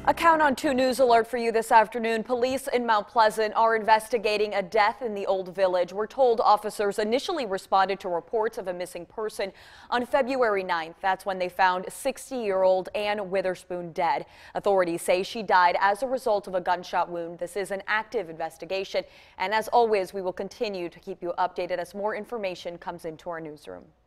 A Count on 2 news alert for you this afternoon. Police in Mount Pleasant are investigating a death in the Old Village. We're told officers initially responded to reports of a missing person on February 9th. That's when they found 60-year-old Ann Witherspoon dead. Authorities say she died as a result of a gunshot wound. This is an active investigation, and as always, we will continue to keep you updated as more information comes into our newsroom.